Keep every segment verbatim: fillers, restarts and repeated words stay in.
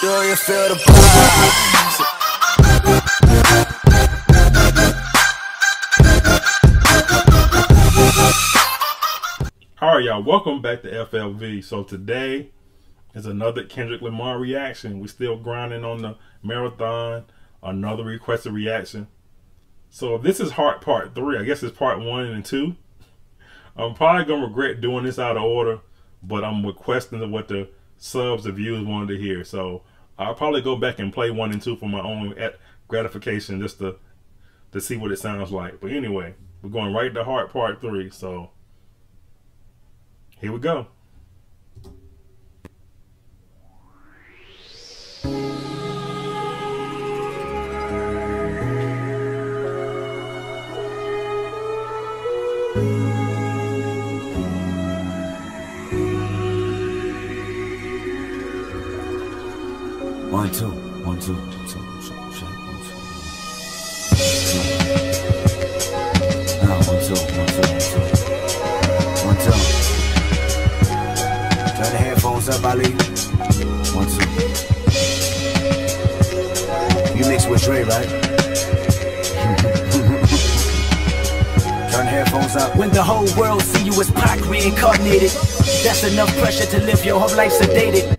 Do you feel the vibes? Alright, y'all, welcome back to F L V. So today is another Kendrick Lamar reaction. We're still grinding on the marathon, another requested reaction. So this is Heart Part three. I guess it's part one and two. I'm probably going to regret doing this out of order, but I'm requesting what the subs, the viewers wanted to hear. So I'll probably go back and play one and two for my own gratification, just to, to see what it sounds like. But anyway, we're going right to Heart Part three. So here we go. One, two, one, two, one, two, one, two, one, two. Now, one, two, one, two, one, two. One, two. Turn the headphones up, Ali. One, two. You mix with Dre, right? Turn the headphones up. When the whole world see you as Pac reincarnated, that's enough pressure to live your whole life sedated.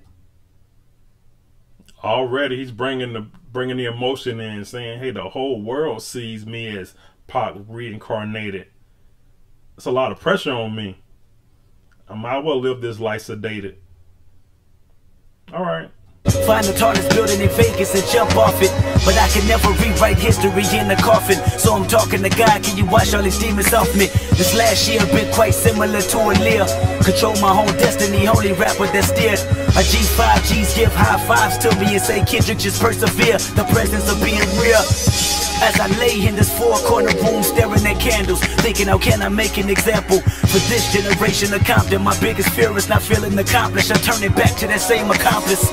Already he's bringing the bringing the emotion in, saying, hey, the whole world sees me as Pac reincarnated. It's a lot of pressure on me. I might as well live this life sedated. All right. Find the tallest building in Vegas and jump off it, but I can never rewrite history in the coffin. So I'm talking to God, can you wash all these demons off me? This last year been quite similar to Aaliyah. Control my own destiny, only rapper that steered. A G five G's give high fives to me and say, Kendrick, just persevere. The presence of being real. As I lay in this four-corner room staring at candles, thinking how can I make an example for this generation of Compton. My biggest fear is not feeling accomplished. I turn it back to that same accomplice.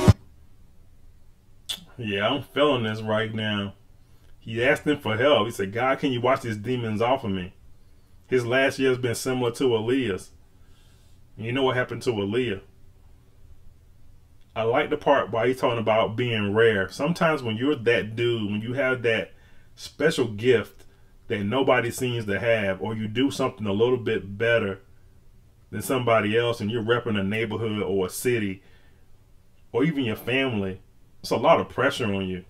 Yeah, I'm feeling this right now. He asked him for help. He said, God, can you watch these demons off of me? His last year has been similar to Aaliyah's. You know what happened to Aaliyah? I like the part where he's talking about being rare. Sometimes when you're that dude, when you have that special gift that nobody seems to have, or you do something a little bit better than somebody else, and you're repping a neighborhood or a city, or even your family, it's a lot of pressure on you.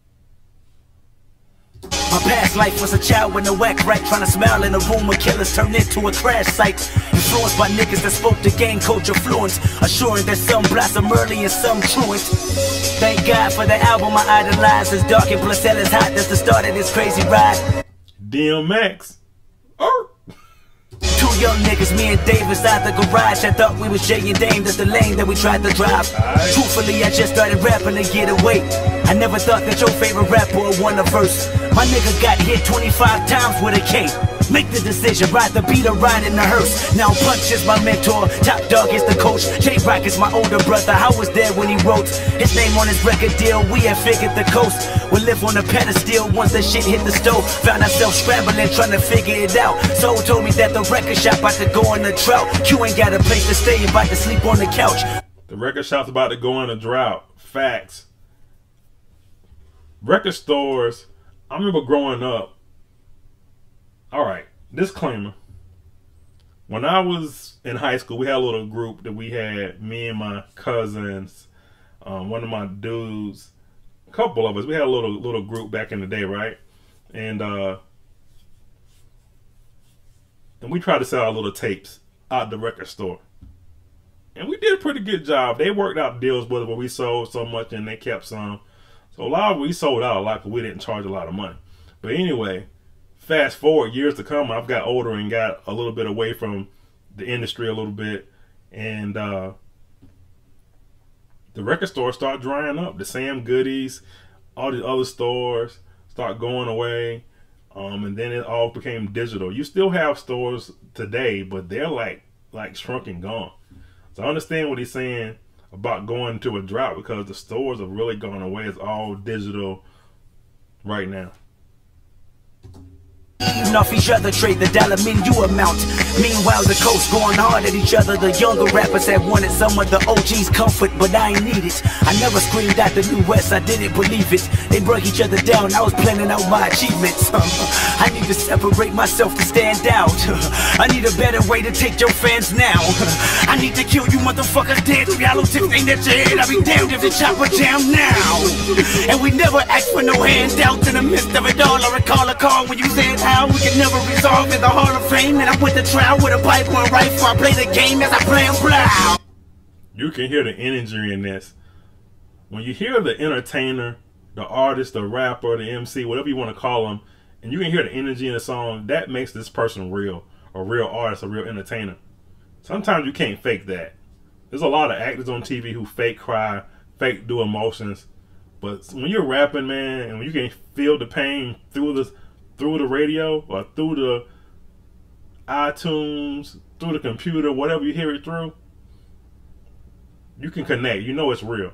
My past life was a child with no whack right, trying to smile in a room where killers turned into a crash site. Influenced by niggas that spoke the gang culture fluent, assuring that some blossom early and some truant. Thank God for the album I idolize. It's dark and plus hell is hot. That's the start of this crazy ride. D M X. Oh. Two young niggas, me and Dave inside the garage. I thought we was Jay and Dame, that's the lane that we tried to drive. Right. Truthfully, I just started rapping to get away. I never thought that your favorite rapper would won a verse. My nigga got hit twenty-five times with a K. Make the decision, ride the beat or ride in the hearse. Now Punch is my mentor, Top Dog is the coach, J-Rock is my older brother, I was there when he wrote his name on his record deal. We had figured the coast would live on a pedestal once the shit hit the stove. Found ourselves scrambling, trying to figure it out. Soul told me that the record shop about to go on a drought. You ain't got a place to stay, about to sleep on the couch. The record shop's about to go on a drought. Facts. Record stores, I remember growing up. Alright, disclaimer. When I was in high school, we had a little group that we had, me and my cousins, um, one of my dudes, a couple of us. We had a little little group back in the day, right? And uh, and we tried to sell our little tapes out the record store. And we did a pretty good job. They worked out deals with it where we sold so much and they kept some. So a lot of we sold out a lot because we didn't charge a lot of money. But anyway, fast forward years to come, I've got older and got a little bit away from the industry a little bit, and uh, the record stores start drying up. The Sam Goodies, all these other stores start going away, um, and then it all became digital. You still have stores today, but they're like like shrunk and gone. So I understand what he's saying about going to a drought because the stores have really gone away. It's all digital right now. Off each other, trade the dollar menu amount. Meanwhile, the coast going hard at each other. The younger rappers had wanted some of the O G's comfort, but I ain't need it. I never screamed out the New West, I didn't believe it. They broke each other down, I was planning out my achievements. I need to separate myself to stand out. I need a better way to take your fans now. I need to kill you motherfuckers dead. Reality ain't that your head, I'll be damned if the chopper jam now. And we never asked for no handouts. In the midst of it all, I recall a call when you said how we can never resolve in the Hall of Fame. And I went to trial with a Bible and rifle. I play the game as I play and blow. You can hear the energy in this. When you hear the entertainer, the artist, the rapper, the M C, whatever you want to call them, and you can hear the energy in the song, that makes this person real. A real artist, a real entertainer. Sometimes you can't fake that. There's a lot of actors on T V who fake cry, fake do emotions. But when you're rapping, man, and when you can feel the pain through the through the radio or through the iTunes, through the computer, whatever you hear it through, you can connect. You know it's real.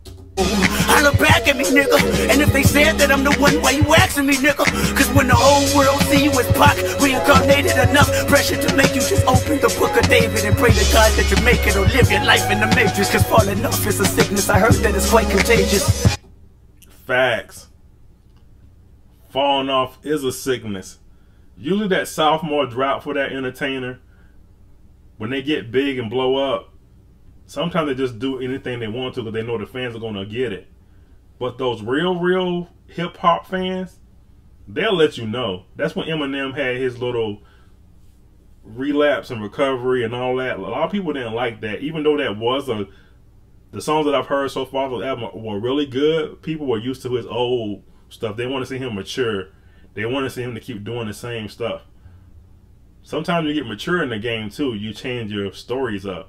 I look back at me, nigga, and if they said that I'm the one, why you asking me, nigga? Cause when the whole world see you as Pac, reincarnated enough pressure to make you just open the book of David and pray to God that you make it or live your life in the matrix. Cause falling off is a sickness, I heard that it's quite contagious. Facts. Falling off is a sickness. Usually that sophomore drought for that entertainer, when they get big and blow up, sometimes they just do anything they want to because they know the fans are going to get it. But those real, real hip-hop fans, they'll let you know. That's when Eminem had his little relapse and recovery and all that. A lot of people didn't like that. Even though that was a... The songs that I've heard so far on the album were really good. People were used to his old stuff. They want to see him mature. They want to see him to keep doing the same stuff. Sometimes you get mature in the game too. You change your stories up.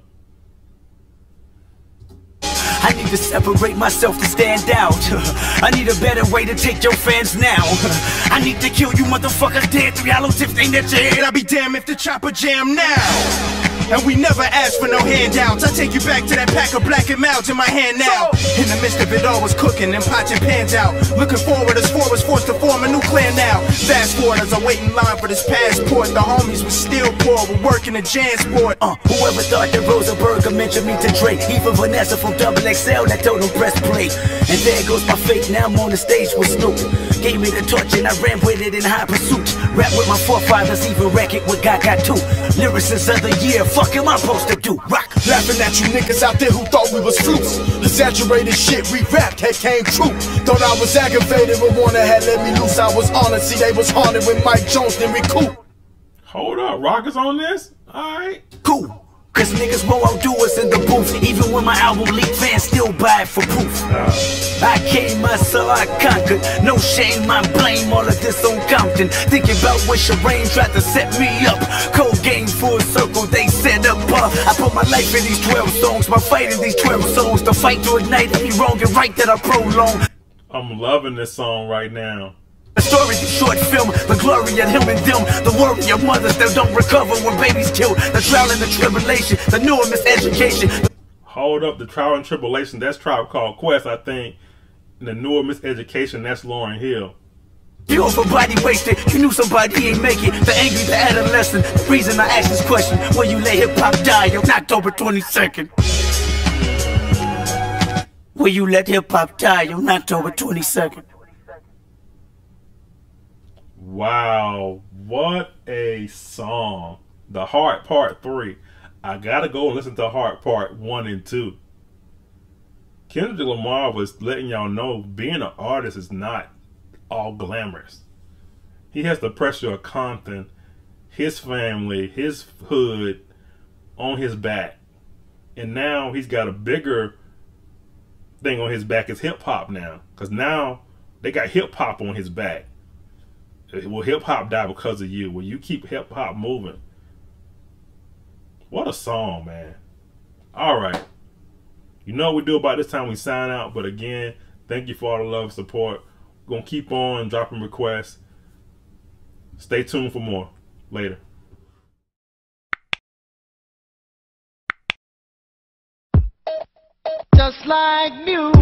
I need to separate myself to stand out. I need a better way to take your fans now. I need to kill you motherfuckers dead. Three hollow tips ain't at your head. I'll be damned if the chopper jam now. And we never asked for no handouts. I take you back to that pack of black and mouths in my hand now. In the midst of it all was cooking and pots and pans out. Looking forward as four was forced to form a new clan now. Fast forward as I wait in line for this passport. The homies was still poor, we're working a Jansport. Uh, whoever thought that Rosa Burger mentioned me to Drake? Even Vanessa from Double X L that told him press play. And there goes my fate, now I'm on the stage with Snoop. Gave me the torch and I ran with it in high pursuit. Rap with my forefathers, even wreck it with God Got Two. Lyricists of the year, fuck am I supposed to do? Rock. Laughing at you niggas out there who thought we was flukes. Exaggerated shit we rapped had came true. Thought I was aggravated, but Warner had let me loose. I was honored, see they was haunted when Mike Jones didn't recoup. Hold up, Rockers on this? Alright. Cool. Cause niggas won't outdo us in the booth. Even when my album leaked, fans still buy it for proof. I came, I saw, I conquered. No shame, I blame all of this on Compton. Thinking about when Shireen tried to set me up. Cold game, full circle, they set up. Uh, I put my life in these twelve songs. My fight in these twelve songs. The fight to ignite any wrong and right that I prolong. I'm loving this song right now. The story's a short film, the glory of him and them. The worry of mothers that don't recover when babies killed. The trial and the tribulation, the new miseducation. Hold up, the trial and tribulation, that's Tribe Called Quest, I think. And the newer miseducation, that's Lauryn Hill. You for body wasted, you knew somebody ain't make it. The angry, the adolescent. The reason I asked this question, will you let hip hop die on October twenty-second? Will you let hip hop die on October twenty-second? Wow, what a song. The Heart Part three. I gotta go and listen to Heart Part one and two. Kendrick Lamar was letting y'all know being an artist is not all glamorous. He has the pressure of Compton, his family, his hood on his back. And now he's got a bigger thing on his back is hip hop now. Because now they got hip hop on his back. Will hip hop die because of you? Will you keep hip hop moving? What a song, man. All right. You know what we do about this time, we sign out. But again, thank you for all the love and support. We're going to keep on dropping requests. Stay tuned for more. Later. Just like music.